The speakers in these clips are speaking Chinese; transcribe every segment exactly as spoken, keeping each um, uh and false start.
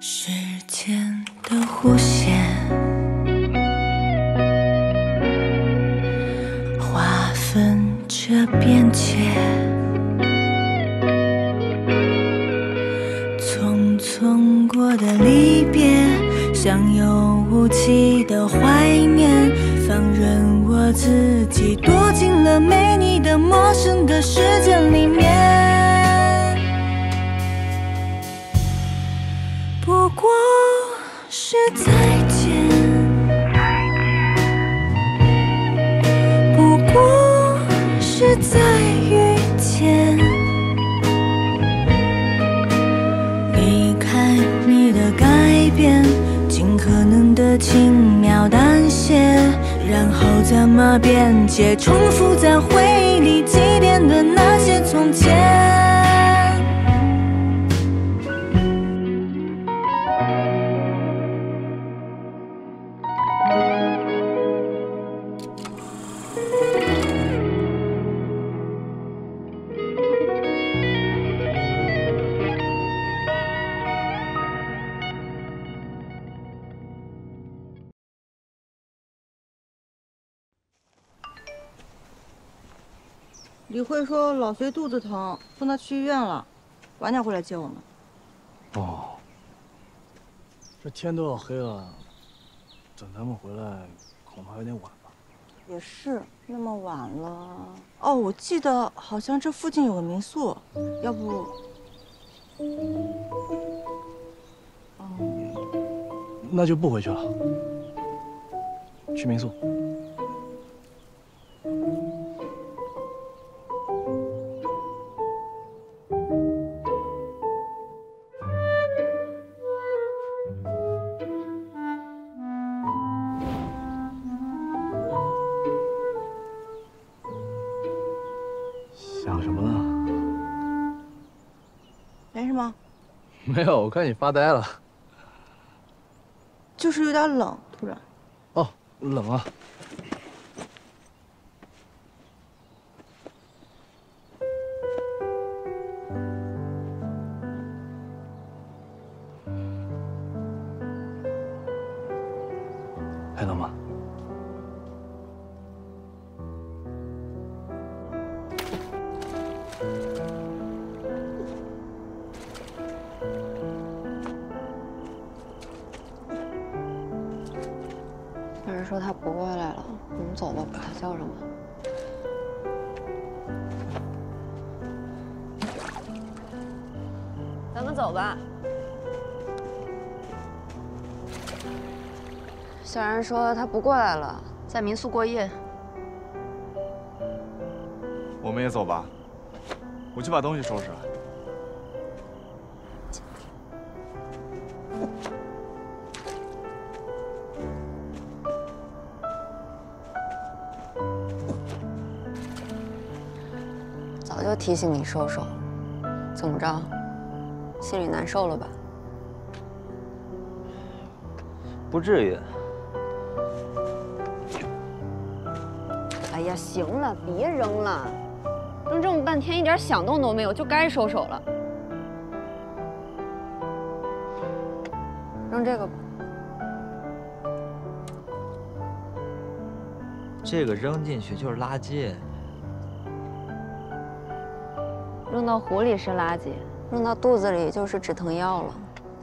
时间的弧线划分着边界，匆匆过的离别，像有无期的怀念，放任我自己躲进了没你的陌生的世界里面。不过是再见，不过是再遇见，离开你的改变，尽可能的轻描淡写，然后怎么边界重复在回忆里祭奠的那些从前。 李慧说老隋肚子疼，送他去医院了，晚点回来接我们。 哦，这天都要黑了，等他们回来恐怕有点晚吧。 也是，那么晚了。哦，我记得好像这附近有个民宿，要不…… 嗯，那就不回去了，去民宿。想什么呢？ 没什么， 没有，我看你发呆了。 就是有点冷，突然。 哦，冷啊。还冷吗？ 有人说他不过来了，我们走吧，把他叫上吧。咱们走吧。小然说他不过来了，在民宿过夜。 我们也走吧，我去把东西收拾。 早就提醒你收收，怎么着，心里难受了吧？ 不至于。 哎呀，行了，别扔了，扔这么半天一点响动都没有，就该收手了。扔这个吧。 这个扔进去就是垃圾。 扔到湖里是垃圾，扔到肚子里就是止疼药了。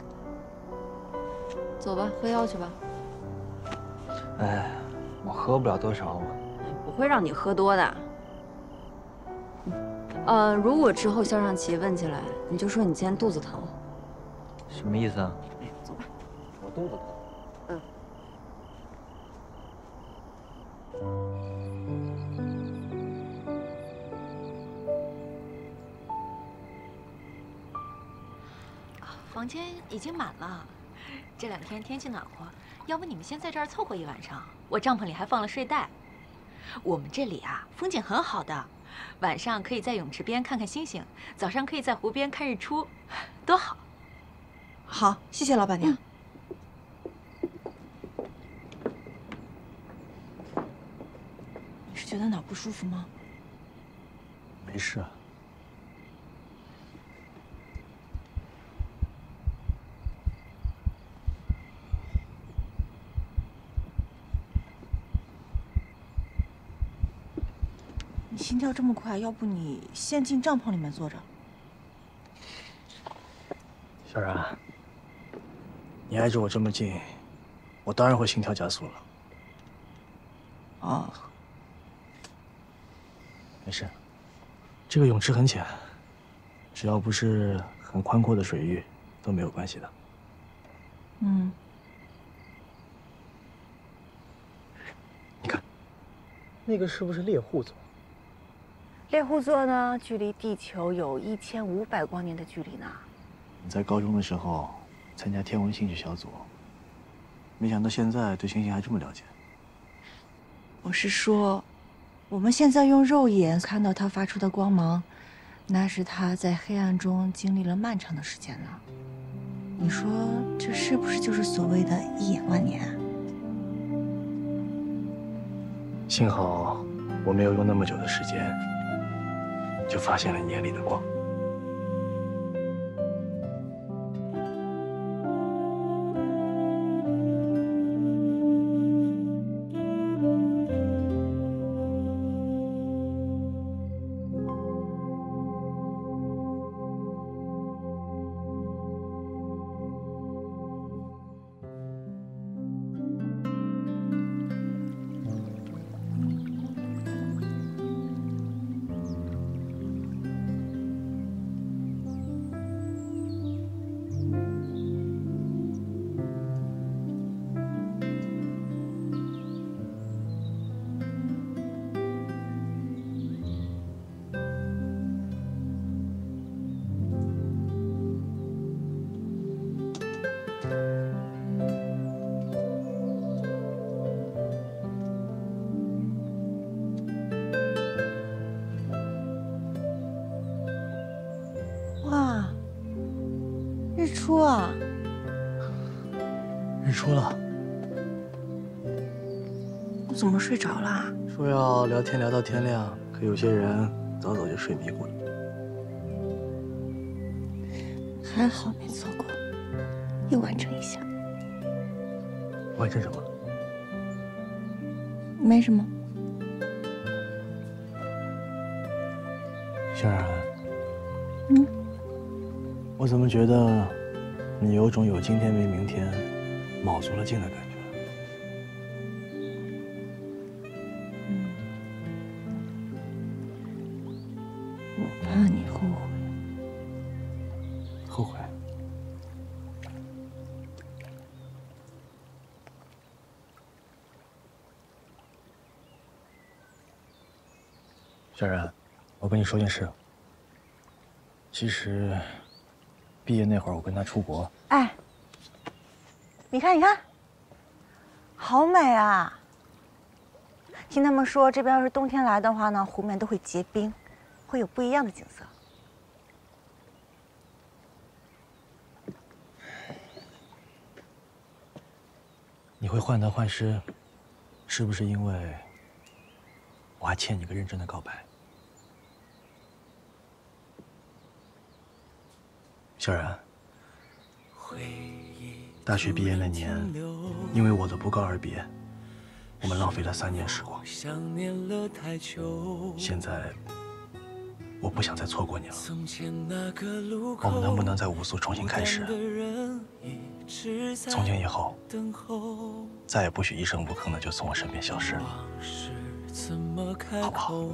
走吧，喝药去吧。 哎，我喝不了多少，我不会让你喝多的。呃，如果之后肖尚奇问起来，你就说你今天肚子疼。 什么意思啊？ 哎，走吧。 我肚子疼。 嗯。 房间已经满了，这两天天气暖和，要不你们先在这儿凑合一晚上？我帐篷里还放了睡袋。我们这里啊，风景很好的，晚上可以在泳池边看看星星，早上可以在湖边看日出，多好。 好，谢谢老板娘。你是觉得哪不舒服吗？ 没事。 心跳这么快，要不你先进帐篷里面坐着。 小然，你挨着我这么近，我当然会心跳加速了。 哦， 没事，这个泳池很浅，只要不是很宽阔的水域，都没有关系的。 嗯。 你看，那个是不是猎户座？ 猎户座呢，距离地球有一千五百光年的距离呢。 你在高中的时候参加天文兴趣小组，没想到现在对星星还这么了解。 我是说，我们现在用肉眼看到它发出的光芒，那是它在黑暗中经历了漫长的时间了。你说这是不是就是所谓的一眼万年？ 幸好我没有用那么久的时间，就发现了你眼里的光。 日出啊！ 日出了。 我怎么睡着了？ 说要聊天聊到天亮，可有些人早早就睡迷糊了。 还好没错过，又完成一下。 完成什么？ 没什么。 小冉， 嗯， 我怎么觉得你有种有今天没明天，卯足了劲的感觉？ 嗯，我怕你后悔。 后悔？小冉，我跟你说件事。其实，毕业那会儿我跟他出国。 哎，你看，你看，好美啊！听他们说，这边要是冬天来的话呢，湖面都会结冰，会有不一样的景色。 你会患得患失，是不是因为我还欠你个认真的告白？小冉，大学毕业那年，因为我的不告而别，我们浪费了三年时光。现在，我不想再错过你了。我们能不能在五宿重新开始？从今以后，再也不许一声不吭的就从我身边消失，好不好？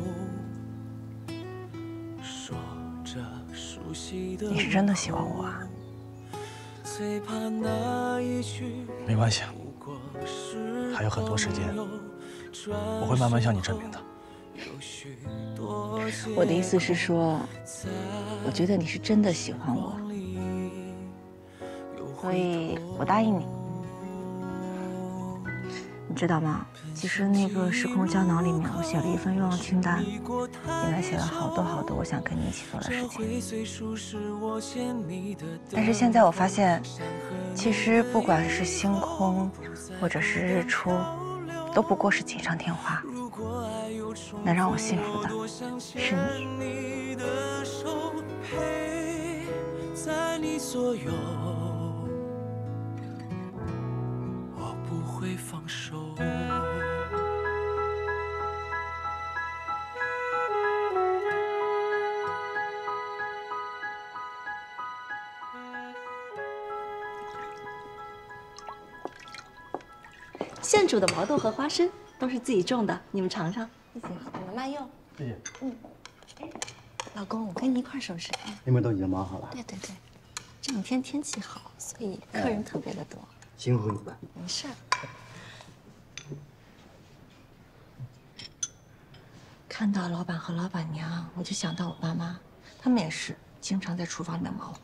你是真的喜欢我啊？ 没关系，还有很多时间，我会慢慢向你证明的。 我的意思是说，我觉得你是真的喜欢我，所以我答应你。你知道吗？其实那个时空胶囊里面，我写了一份愿望清单，里面写了好多好多我想跟你一起做的事情。但是现在我发现，其实不管是星空，或者是日出，都不过是锦上添花。能让我幸福的是你。 会放手。 现煮的毛豆和花生都是自己种的，你们尝尝。 谢谢，你们慢用。 谢谢。 嗯，哎，老公，我跟你一块收拾。 你们都已经忙好了。 对对对，这两天天气好，所以客人特别的多。 辛苦你们。 没事儿。 看到老板和老板娘，我就想到我爸妈，他们也是经常在厨房里面忙活。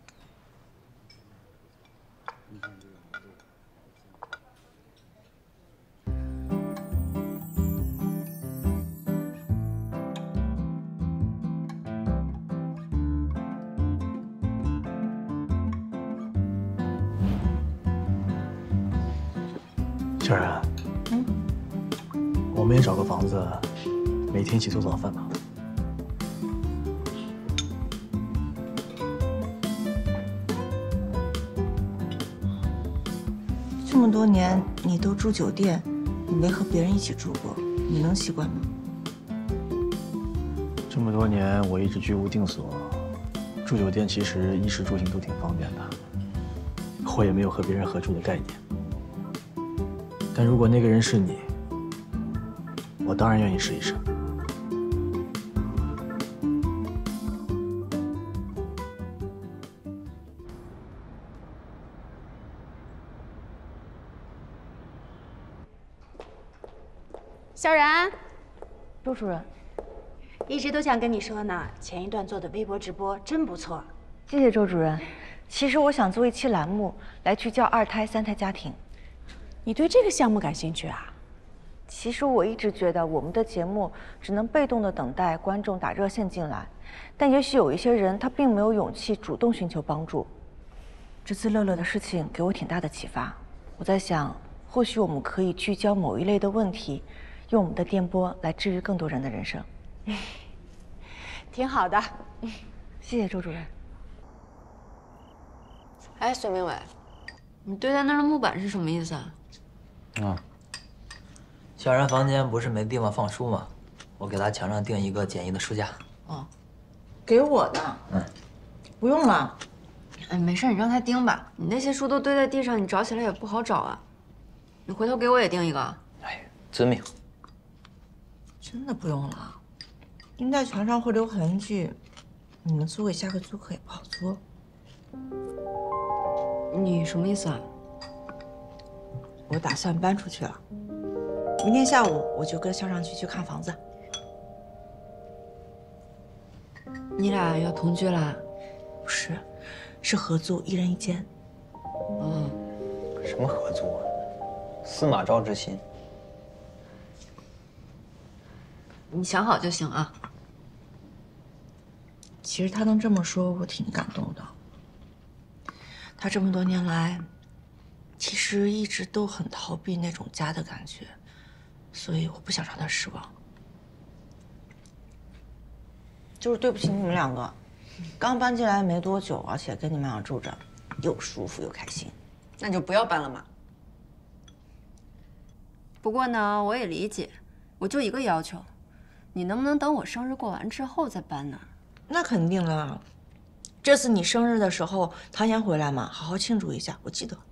小然，嗯，我们也找个房子，每天一起做早饭吧。 这么多年你都住酒店，你没和别人一起住过，你能习惯吗？ 这么多年我一直居无定所，住酒店其实衣食住行都挺方便的，我也没有和别人合住的概念。但如果那个人是你，我当然愿意试一试。 小然， 周主任， 一直都想跟你说呢，前一段做的微博直播真不错。 谢谢周主任。其实我想做一期栏目来聚焦二胎、三胎家庭。 你对这个项目感兴趣啊？ 其实我一直觉得我们的节目只能被动的等待观众打热线进来，但也许有一些人他并没有勇气主动寻求帮助。这次乐乐的事情给我挺大的启发，我在想，或许我们可以聚焦某一类的问题，用我们的电波来治愈更多人的人生。 挺好的。 谢谢周主任。 哎，孙明伟，你堆在那儿的木板是什么意思啊？ 啊，小然房间不是没地方放书吗？我给他墙上钉一个简易的书架。 哦，给我的。 嗯， 不用了。 哎，没事，你让他钉吧。你那些书都堆在地上，你找起来也不好找啊。你回头给我也钉一个。 哎，遵命。 真的不用了，钉在墙上会留痕迹，你们租给下个租客也不好租。 你什么意思啊？ 我打算搬出去了，明天下午我就跟肖上去去看房子。 你俩要同居啦？ 不是，是合租，一人一间。 哦， 什么合租啊？司马昭之心。 你想好就行啊。 其实他能这么说，我挺感动的。他这么多年来，其实一直都很逃避那种家的感觉，所以我不想让他失望。就是对不起你们两个，刚搬进来没多久，而且跟你们俩住着，又舒服又开心。 那你就不要搬了嘛。不过呢，我也理解，我就一个要求，你能不能等我生日过完之后再搬呢？ 那肯定了。这次你生日的时候，唐岩回来嘛，好好庆祝一下，我记得。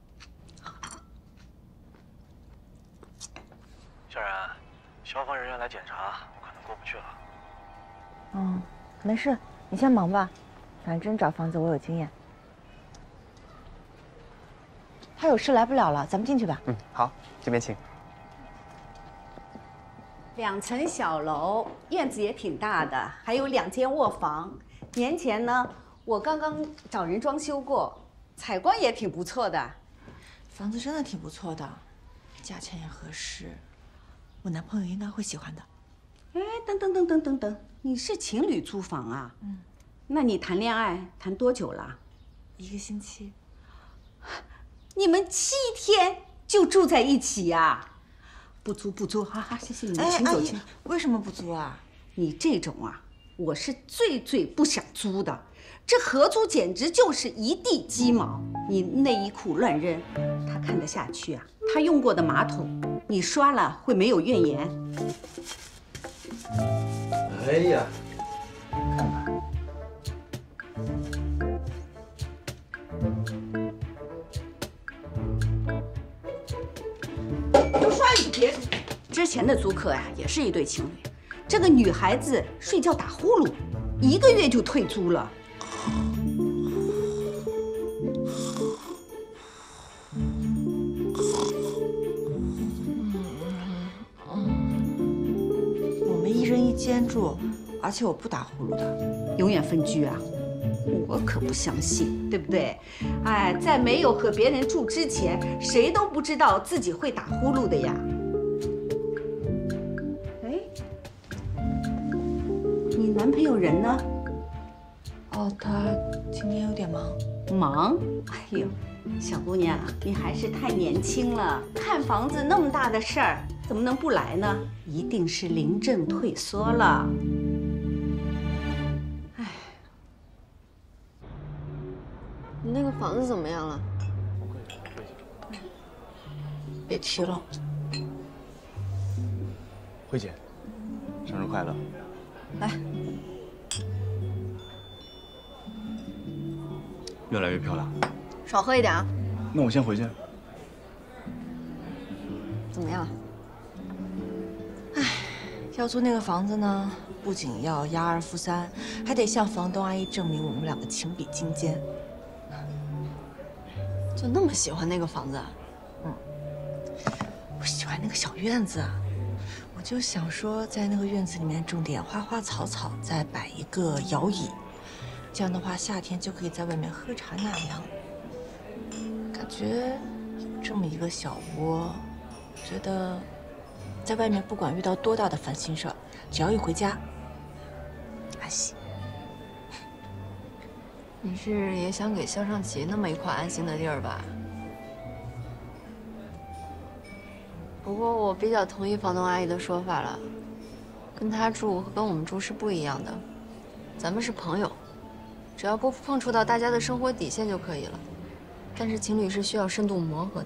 小然，消防人员来检查，我可能过不去了。 嗯，没事，你先忙吧，反正找房子我有经验。他有事来不了了，咱们进去吧。 嗯，好，这边请。 两层小楼，院子也挺大的，还有两间卧房。年前呢，我刚刚找人装修过，采光也挺不错的。 房子真的挺不错的，价钱也合适，我男朋友应该会喜欢的。 哎，等等等等等等，你是情侣租房啊？ 嗯， 那你谈恋爱谈多久了？ 一个星期。 你们七天就住在一起呀？不租不租，哈哈，谢谢你们，请走，请。 为什么不租啊？ 你这种啊，我是最最不想租的。这合租简直就是一地鸡毛，你内衣裤乱扔，他看得下去啊？他用过的马桶，你刷了会没有怨言？ 哎呀，看看。 你别，之前的租客呀、啊，也是一对情侣。这个女孩子睡觉打呼噜，一个月就退租了。 我们一人一间住，而且我不打呼噜的， 永远分居啊！我可不相信，对不对？哎，在没有和别人住之前，谁都不知道自己会打呼噜的呀。哎，你男朋友人呢？ 哦，他今天有点忙。 忙？哎呦，小姑娘，你还是太年轻了，看房子那么大的事儿，怎么能不来呢？一定是临阵退缩了。 你那个房子怎么样了？ 别提了。 慧姐，生日快乐！ 来， 越来越漂亮。 少喝一点啊。 那我先回去。 怎么样？ 唉，要租那个房子呢，不仅要押二付三，还得向房东阿姨证明我们两个情比金坚。 就那么喜欢那个房子？ 嗯，我喜欢那个小院子，我就想说，在那个院子里面种点花花草草，再摆一个摇椅，这样的话，夏天就可以在外面喝茶纳凉。感觉这么一个小窝，觉得在外面不管遇到多大的烦心事儿，只要一回家，安心。 你是也想给肖尚奇那么一块安心的地儿吧？不过我比较同意房东阿姨的说法了，跟他住和跟我们住是不一样的。咱们是朋友，只要不碰触到大家的生活底线就可以了。但是情侣是需要深度磨合的。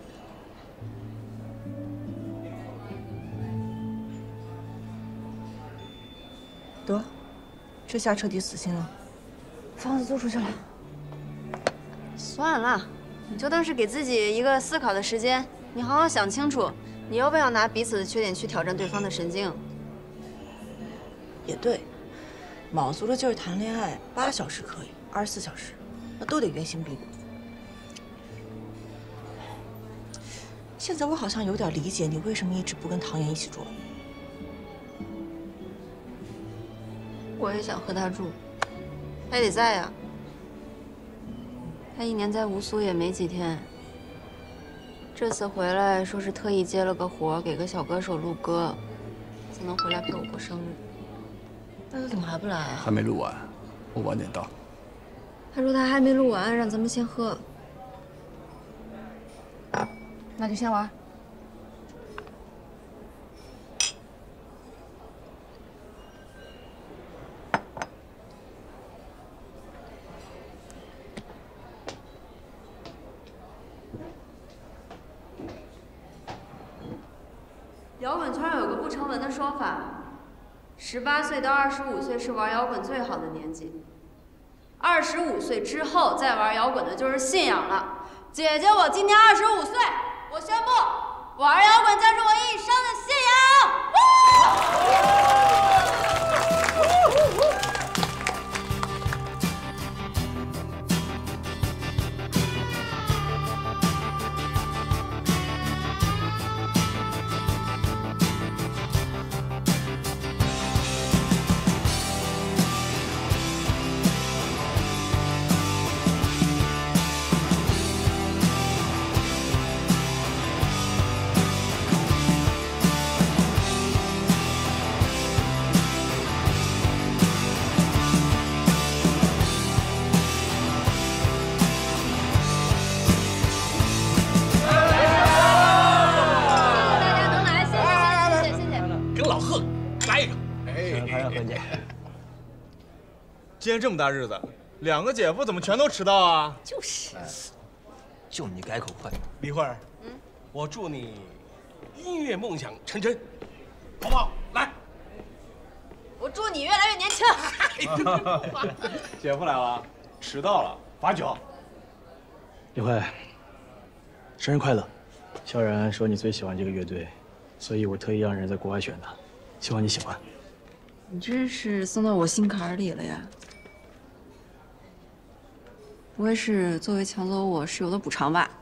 得，这下彻底死心了。房子租出去了， 算了，你就当是给自己一个思考的时间，你好好想清楚，你要不要拿彼此的缺点去挑战对方的神经？ 也对，卯足了劲儿谈恋爱，八小时可以，二十四小时，那都得原形毕露。现在我好像有点理解你为什么一直不跟唐妍一起住了。 我也想和他住。他得在呀，他一年在吴苏也没几天。这次回来说是特意接了个活，给个小歌手录歌，才能回来陪我过生日。那他怎么还不来啊？ 还没录完，我晚点到。 他说他还没录完，让咱们先喝。那就先玩。摇滚圈有个不成文的说法，十八岁到二十五岁是玩摇滚最好的年纪，二十五岁之后再玩摇滚的就是信仰了。姐姐，我今年二十五岁，我宣布，玩摇滚将是我一生的信仰。 今天这么大日子，两个姐夫怎么全都迟到啊？ 就是， 就你改口快。 李慧儿，嗯，我祝你音乐梦想成真，好不好？来， 我祝你越来越年轻。 姐夫来了，迟到了，罚酒。 李慧，生日快乐！萧然说你最喜欢这个乐队， 所以我特意让人在国外选的，希望你喜欢。 你这是送到我心坎里了呀！不会是作为抢走我室友的补偿吧？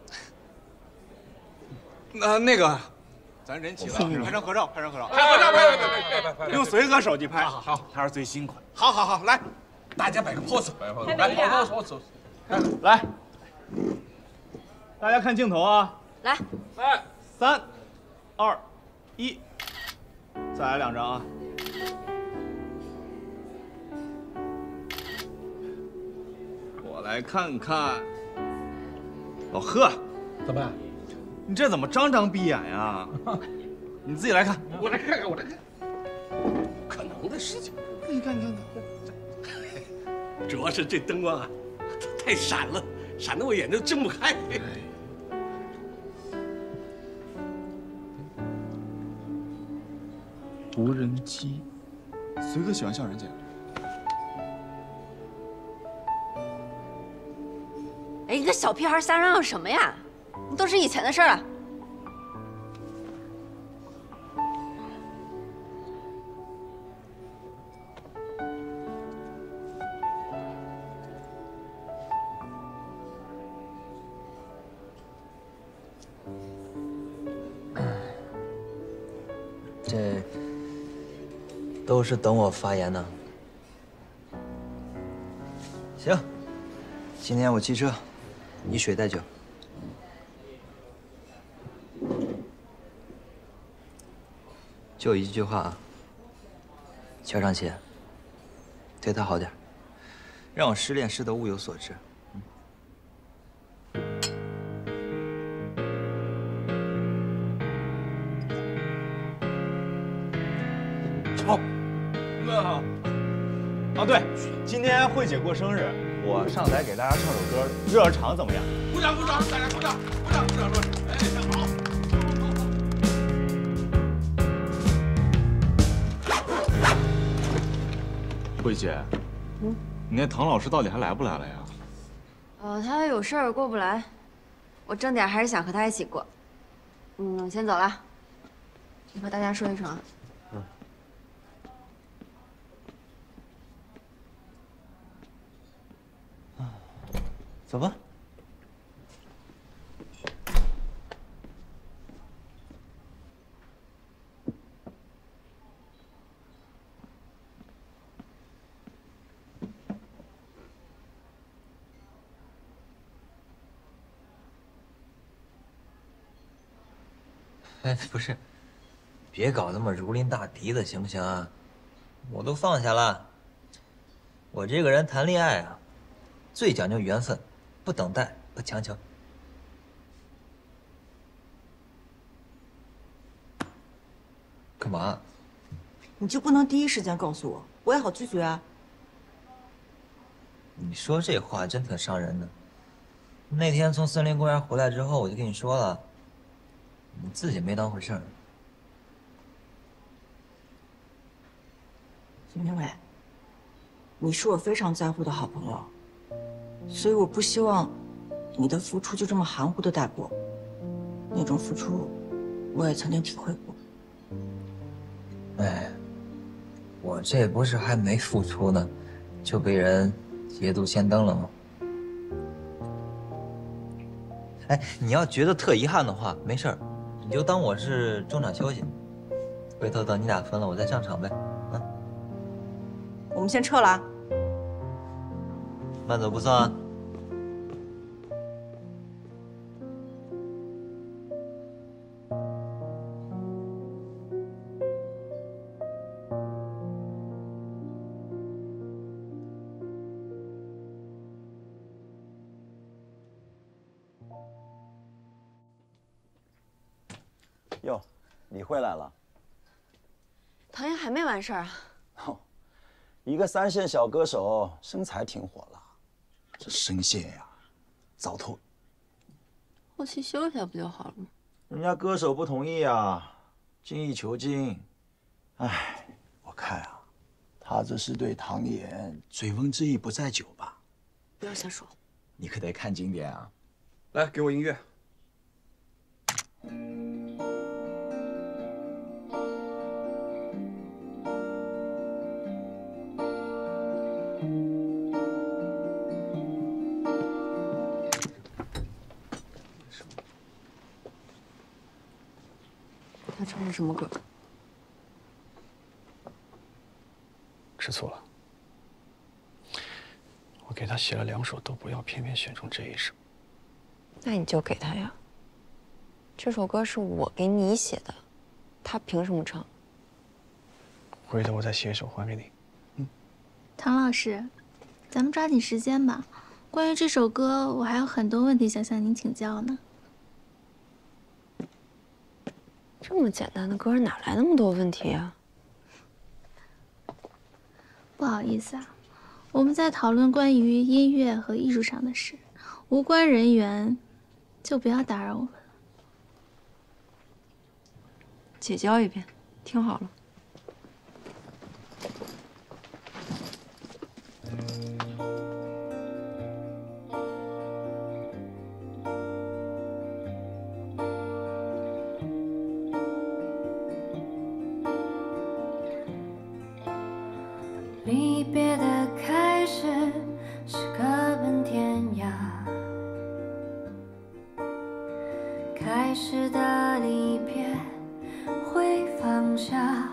那那个，咱人齐了，拍张合照，拍张合照，拍合照，拍拍拍拍，用随和手机拍，好，好，他是最辛苦的。好好好，来，大家摆个 pose， 摆个 pose， 来 pose pose， 来，大家看镜头啊！ 来， 来，三、二、一，再来两张啊！我来看看，老贺， 怎么样？ 你这怎么张张闭眼呀？你自己来看， 我来看看，我来看，不可能的事情。 你看，你看， 主要是这灯光啊，太闪了，闪得我眼睛睁不开。 无人机，随哥喜欢校园姐。 哎，一个小屁孩瞎嚷嚷什么呀？都是以前的事儿了。 这都是等我发言呢。行，今天我骑车，以水代酒。就一句话啊，乔长奇，对他好点，让我失恋失得物有所值。 好，那好。啊，对，今天慧姐过生日，我上台给大家唱首歌，热热场怎么样？ 鼓掌，鼓掌，大家鼓掌，鼓掌，鼓掌，鼓掌！哎，好。 慧姐，嗯，你那唐老师到底还来不来了呀？ 哦，他有事儿过不来，我正点还是想和他一起过。嗯，先走了，你和大家说一声啊。 嗯。走吧。哎，不是，别搞那么如临大敌的，行不行啊？我都放下了。我这个人谈恋爱啊，最讲究缘分，不等待，不强求。干嘛？ 你就不能第一时间告诉我，我也好拒绝啊。 你说这话真挺伤人的。那天从森林公园回来之后，我就跟你说了。你自己没当回事儿。 林明伟，你是我非常在乎的好朋友，所以我不希望你的付出就这么含糊的带过。那种付出，我也曾经体会过。 哎，我这不是还没付出呢，就被人捷足先登了吗？哎，你要觉得特遗憾的话，没事儿。你就当我是中场休息，回头等你俩分了，我再上场呗。啊， 我们先撤了啊。 慢走不送啊。 哟，你回来了。 唐嫣还没完事儿啊。 哦，一个三线小歌手，身材挺火辣，这声线呀，糟透了。 后期修一下不就好了吗？ 人家歌手不同意啊，精益求精。哎，我看啊，他这是对唐嫣醉翁之意不在酒吧？ 不要瞎说。 你可得看经典啊。 来，给我音乐。 他唱的什么歌？ 吃醋了。我给他写了两首都不要，偏偏选中这一首。 那你就给他呀。这首歌是我给你写的，他凭什么唱？ 回头我再写一首还给你。嗯。 唐老师，咱们抓紧时间吧。关于这首歌，我还有很多问题想向您请教呢。 这么简单的歌，哪来那么多问题啊？ 不好意思啊，我们在讨论关于音乐和艺术上的事，无关人员，就不要打扰我们了。 姐教一遍，听好了。 离别的开始是各奔天涯，开始的离别会放下，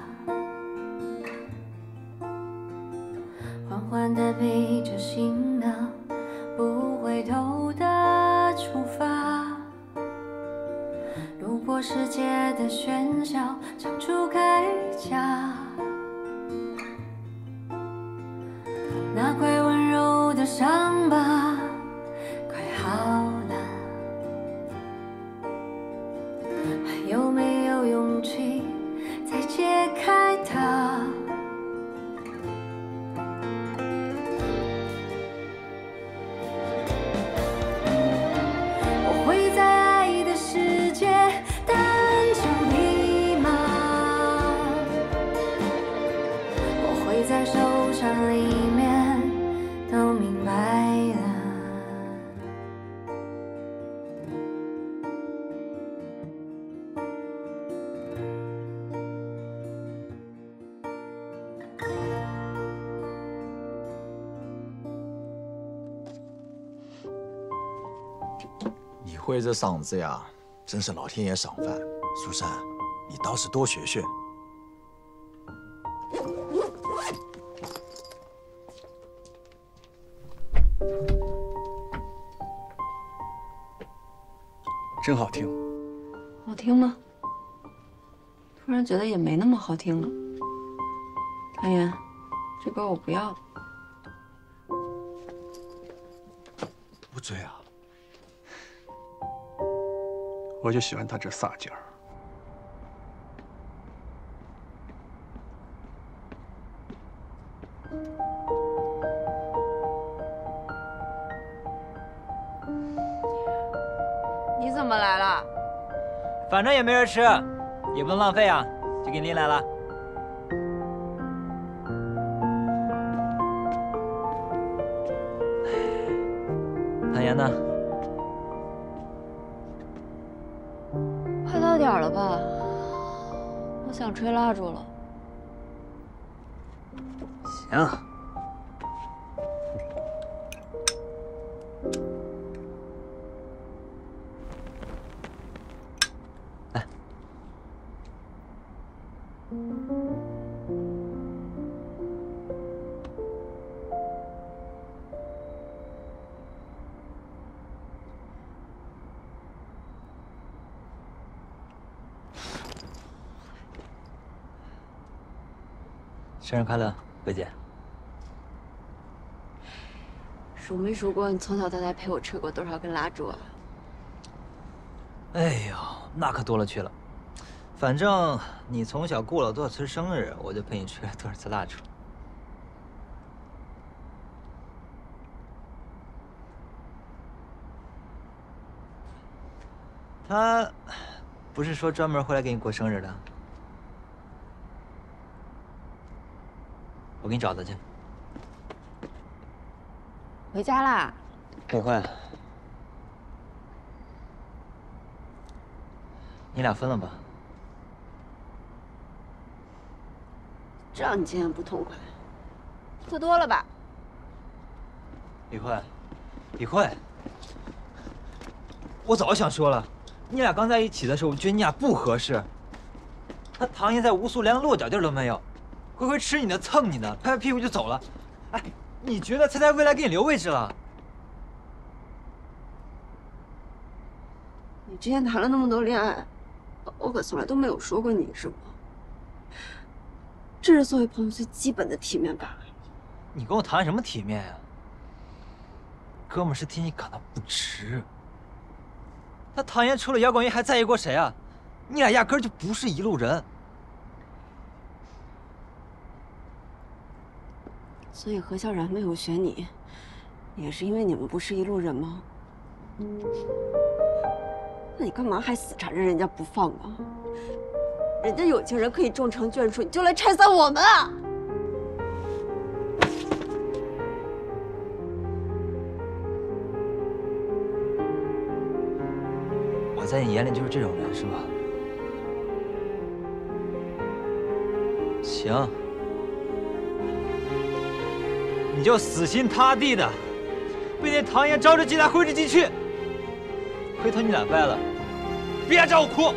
缓缓地背着行囊，不回头的出发，路过世界的喧嚣，长出铠甲。那块温柔的伤疤快好了，还有没有勇气再揭开它？我会在爱的世界单枪匹马，我会在受伤里面都明白了。 你会这嗓子呀，真是老天爷赏饭。苏珊，你倒是多学学。 真好听。 好听吗？突然觉得也没那么好听了。唐岩，这歌我不要。 不追啊？ 我就喜欢他这飒劲儿。 你怎么来了？ 反正也没人吃，也不能浪费啊，就给你拎来了。唐岩呢？ 快到点了吧？我想吹蜡烛了。 行。来。生日快乐，慧姐。 数没数过你从小到大陪我吹过多少根蜡烛啊？ 哎呦，那可多了去了。反正你从小过了多少次生日，我就陪你吹了多少次蜡烛。他不是说专门回来给你过生日的？我给你找他去。 回家啦。 李慧，你俩分了吧？ 知道你今天不痛快，喝多了吧？ 李慧，李慧，我早想说了，你俩刚在一起的时候，我觉得你俩不合适。 他唐爷在乌苏连个落脚地都没有，回回吃你的蹭你的，拍拍屁股就走了。哎，你觉得他在未来给你留位置了？ 你之前谈了那么多恋爱，我可从来都没有说过你什么。这是作为朋友最基本的体面吧？ 你跟我谈什么体面呀？哥们是替你感到不值。他唐爷除了摇滚乐还在意过谁啊？你俩压根儿就不是一路人。 所以何小然没有选你，也是因为你们不是一路人吗？那你干嘛还死缠着人家不放啊？人家有情人可以终成眷属，你就来拆散我们啊！ 我在你眼里就是这种人是吧？行，你就死心塌地的为那唐爷招之即来挥之即去。回头你俩掰了，别找我哭。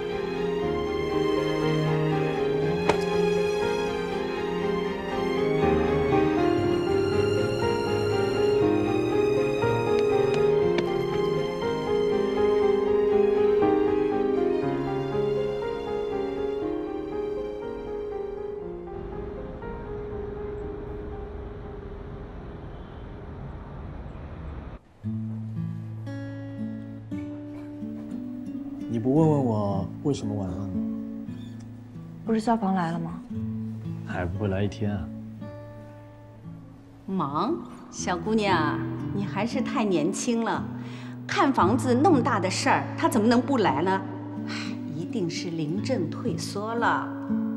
你不问问我为什么晚了吗？ 不是消防来了吗？ 还不会来一天啊？ 忙，小姑娘，你还是太年轻了。看房子那么大的事儿，他怎么能不来呢？唉，一定是临阵退缩了。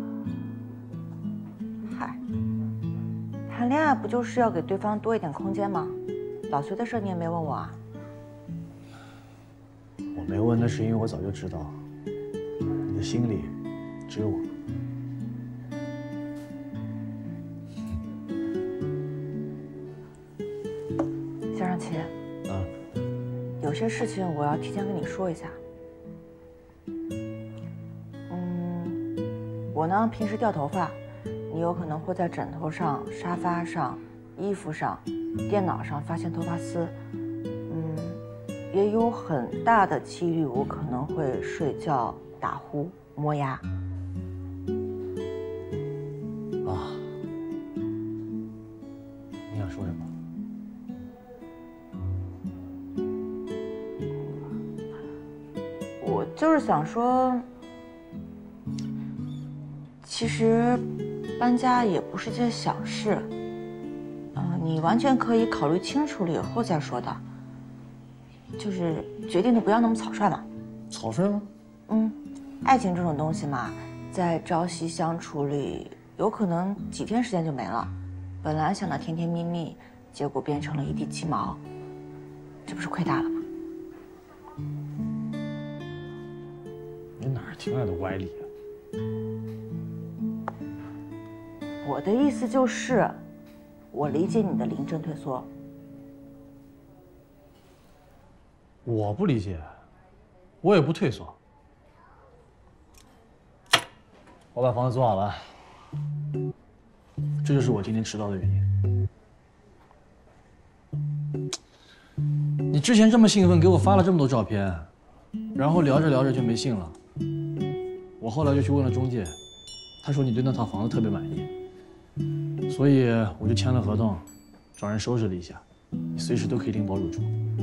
嗨，谈恋爱不就是要给对方多一点空间吗？老隋的事你也没问我啊？ 我没问，那是因为我早就知道，你的心里只有我。 肖尚奇， 啊， 有些事情我要提前跟你说一下。嗯，我呢平时掉头发，你有可能会在枕头上、沙发上、衣服上、电脑上发现头发丝。也有很大的几率，我可能会睡觉、打呼、磨牙。 啊，你想说什么？ 我就是想说，其实搬家也不是件小事，嗯，你完全可以考虑清楚了以后再说的。就是决定的不要那么草率嘛。 草率吗？ 嗯，爱情这种东西嘛，在朝夕相处里，有可能几天时间就没了。本来想的甜甜蜜蜜，结果变成了一地鸡毛，这不是亏大了吗？ 你哪儿听来的歪理啊？ 我的意思就是，我理解你的临阵退缩。 我不理解，我也不退缩。我把房子做好了，这就是我今天迟到的原因。你之前这么兴奋，给我发了这么多照片，然后聊着聊着就没信了。我后来就去问了中介，他说你对那套房子特别满意，所以我就签了合同，找人收拾了一下，你随时都可以拎包入住。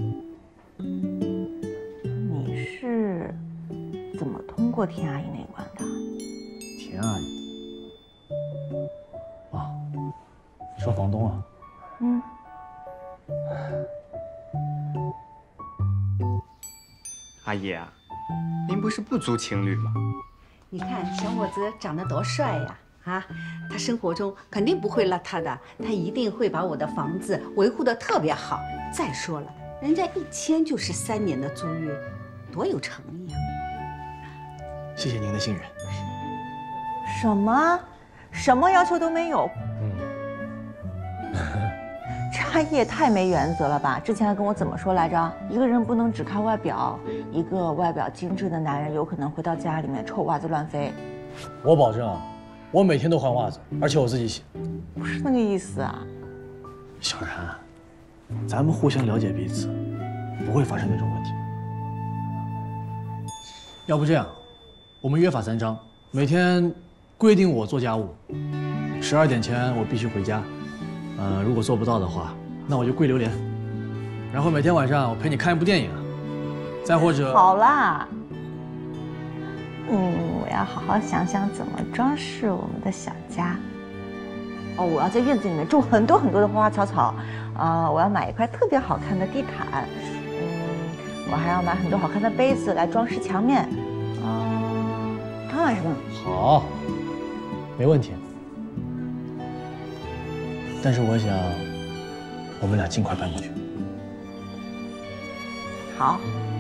你是怎么通过田阿姨那关的？ 田阿姨？啊，说房东啊？ 嗯。 阿姨啊，您不是不租情侣吗？ 你看小伙子长得多帅呀！啊，他生活中肯定不会邋遢的，他一定会把我的房子维护得特别好。再说了，人家一签就是三年的租约，多有诚意啊！ 谢谢您的信任。 什么？什么要求都没有？ 嗯。 这阿姨也太没原则了吧！之前还跟我怎么说来着？一个人不能只看外表，一个外表精致的男人有可能回到家里面臭袜子乱飞。 我保证啊，我每天都换袜子，而且我自己洗。 不是那个意思啊。 小然，咱们互相了解彼此，不会发生那种问题。要不这样，我们约法三章，每天规定我做家务，十二点前我必须回家。呃，如果做不到的话，那我就跪榴莲。然后每天晚上我陪你看一部电影，再或者…… 好啦。嗯，我要好好想想怎么装饰我们的小家。哦，我要在院子里面种很多很多的花花草草，啊、呃，我要买一块特别好看的地毯，嗯，我还要买很多好看的杯子来装饰墙面，啊、呃，还要买什么？ 好，没问题。但是我想，我们俩尽快搬过去。 好。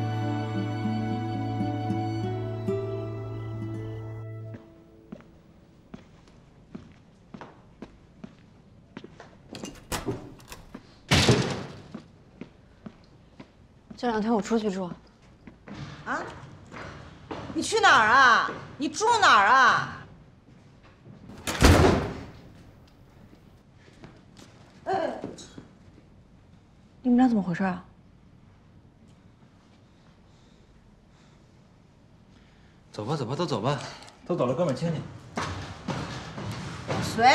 这两天我出去住。 啊？你去哪儿啊？你住哪儿啊？哎，你们俩怎么回事啊？ 走吧，走吧，都走吧，都走了，哥们儿请你。 随。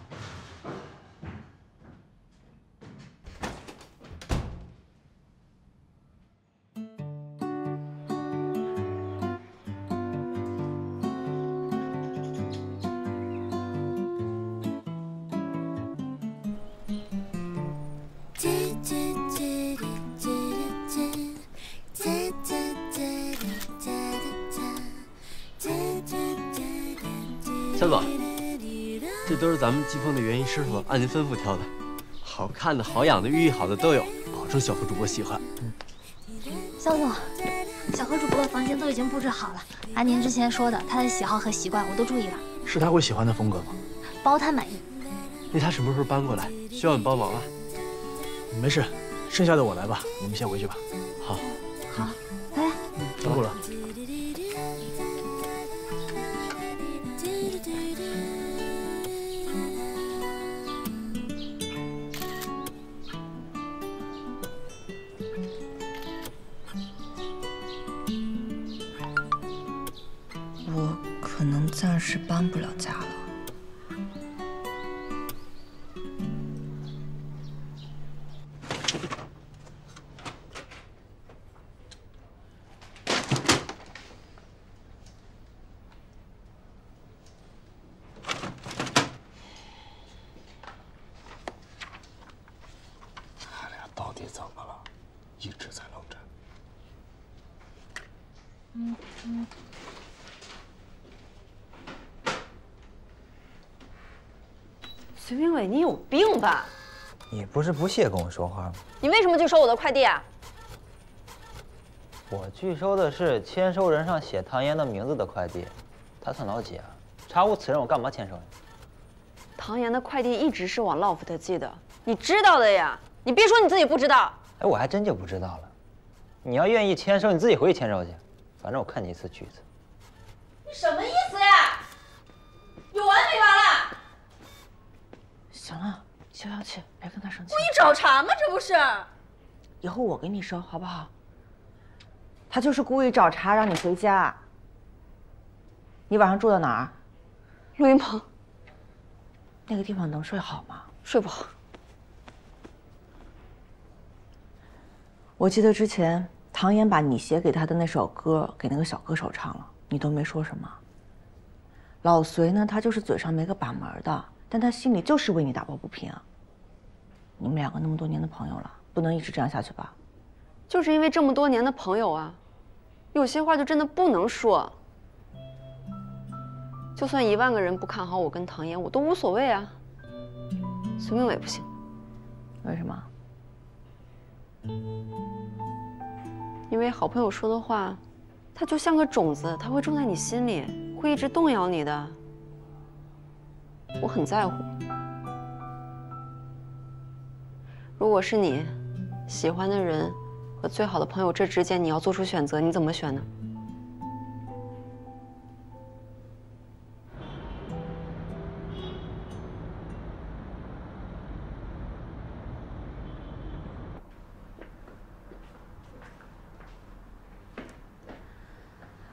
小左，这都是咱们季风的园艺师傅按您吩咐挑的，好看的、好养的、寓意好的都有，保证小何主播喜欢。嗯， 肖总，小何主播的房间都已经布置好了，按您之前说的，他的喜好和习惯我都注意了。 是他会喜欢的风格吗？ 包他满意。 那他什么时候搬过来？需要你帮忙啊？ 没事，剩下的我来吧，你们先回去吧。 好。 好，拜拜。 辛苦了。 我可能暂时搬不了家了。 他俩到底怎么了？一直在冷战。 嗯嗯。 隋明伟，你有病吧？ 你不是不屑跟我说话吗？ 你为什么拒收我的快递啊？ 我拒收的是签收人上写唐嫣的名字的快递，他算老几啊？查无此人，我干嘛签收你？ 唐嫣的快递一直是往 loft 寄的，你知道的呀。你别说你自己不知道。 哎，我还真就不知道了。你要愿意签收，你自己回去签收去。反正我看你一次去一次。 你什么意思呀？有完没完了？行了，消消气，别跟他生气。 故意找茬吗？这不是？ 以后我给你收，好不好？他就是故意找茬让你回家。你晚上住在哪儿？ 录音棚。 那个地方能睡好吗？ 睡不好。 我记得之前唐嫣把你写给她的那首歌给那个小歌手唱了，你都没说什么。老隋呢，他就是嘴上没个把门的，但他心里就是为你打抱不平。你们两个那么多年的朋友了，不能一直这样下去吧？ 就是因为这么多年的朋友啊，有些话就真的不能说。就算一万个人不看好我跟唐嫣，我都无所谓啊。隋明伟不行。 为什么？ 因为好朋友说的话，它就像个种子，它会种在你心里，会一直动摇你的。我很在乎。如果是你，喜欢的人和最好的朋友这之间，你要做出选择，你怎么选呢？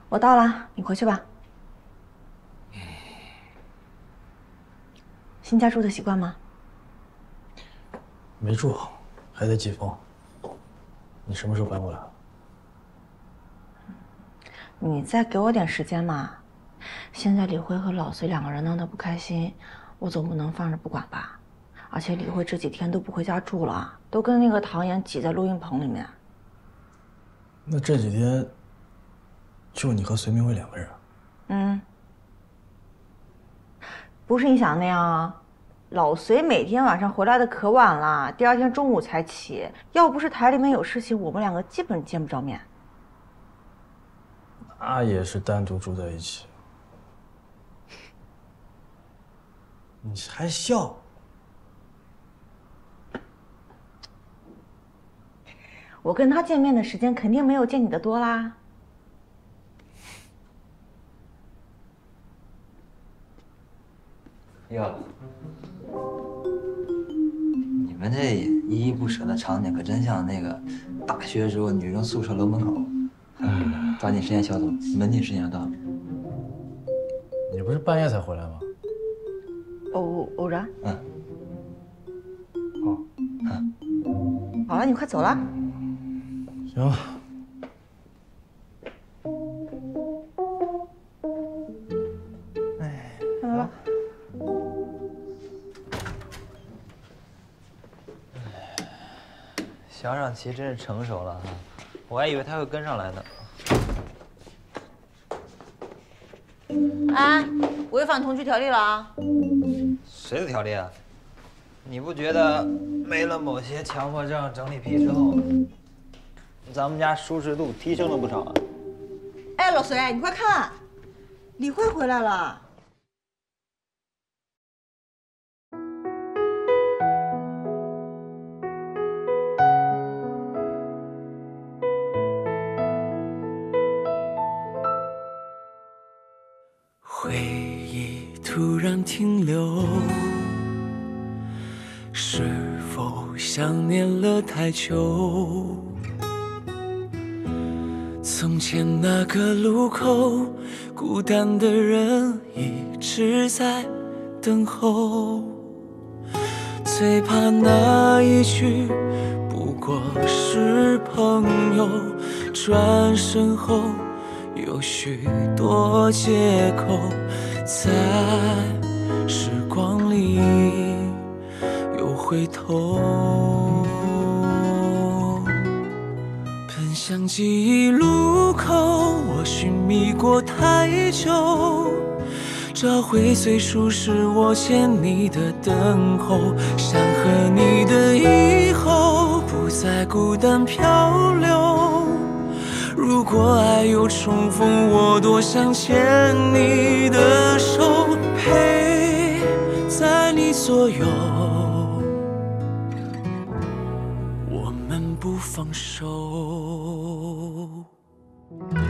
我到了，你回去吧。新家住的习惯吗？ 没住，还在季风。你什么时候搬过来？ 你再给我点时间嘛。现在李慧和老隋两个人闹得不开心，我总不能放着不管吧？而且李慧这几天都不回家住了，都跟那个唐岩挤在录音棚里面。 那这几天就你和隋明慧两个人？ 嗯，不是你想的那样啊。老隋每天晚上回来的可晚了，第二天中午才起。要不是台里面有事情，我们两个基本见不着面。 那也是单独住在一起。你还笑？ 我跟他见面的时间肯定没有见你的多啦。 哟，你们这依依不舍的场景可真像那个大学时候女生宿舍楼门口。嗯，抓紧时间，小总，门禁时间要到了。 你不是半夜才回来吗？ 偶偶然。 嗯。 好。 嗯。好了，你快走了。 行。 哎，看来吧。 小冉其实真是成熟了哈，我还以为他会跟上来呢。 哎，违反同居条例了啊！ 谁的条例啊？你不觉得没了某些强迫症、整理癖之后，咱们家舒适度提升了不少啊？ 哎，老隋，你快看，李慧回来了。 回忆突然停留，是否想念了太久？从前那个路口，孤单的人一直在等候，最怕那一句不过是朋友，转身后有许多借口，在时光里又回头，奔向记忆路口，我寻觅过太久，找回最初是我欠你的等候，想和你的以后不再孤单漂流。如果爱又重逢，我多想牵你的手，陪在你左右，我们不放手。